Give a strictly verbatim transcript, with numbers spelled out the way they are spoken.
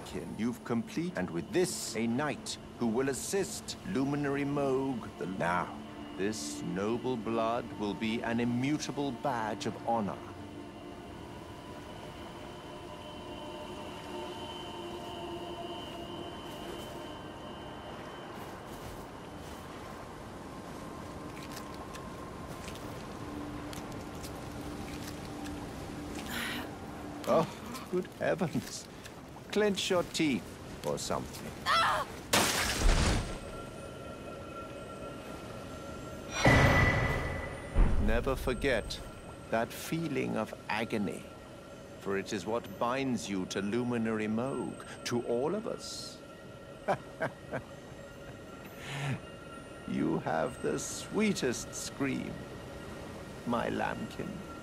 Lambkin, you've complete, and with this, a knight who will assist Luminary Moog the now. This noble blood will be an immutable badge of honor. Oh, good heavens. Clench your teeth or something. Ah! Never forget that feeling of agony, for it is what binds you to Luminary Moog, to all of us. You have the sweetest scream, my Lambkin.